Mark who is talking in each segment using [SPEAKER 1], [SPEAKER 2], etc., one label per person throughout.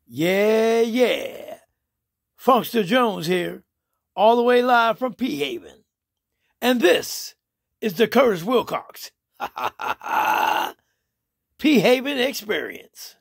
[SPEAKER 1] Yeah, yeah. Funkster Jones here, all the way live from P Haven. And this is the Curtis Wilcox P Haven Experience.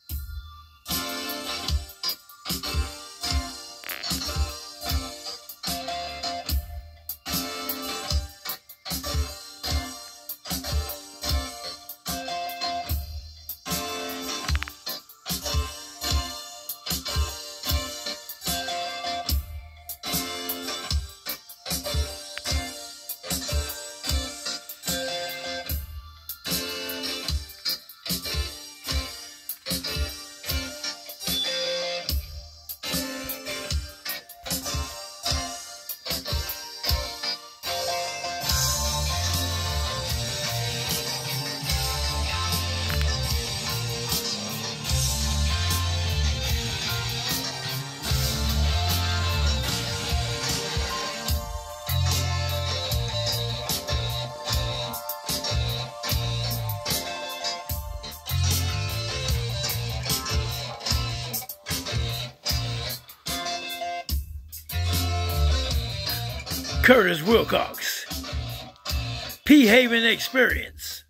[SPEAKER 1] Curtis Wilcox P Haven Experience.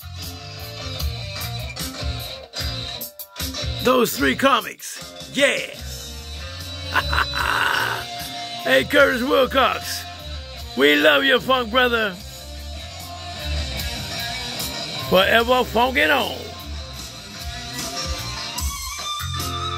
[SPEAKER 1] Those three comics, yeah. Hey, Curtis Wilcox, we love you, funk brother. Forever funkin' on.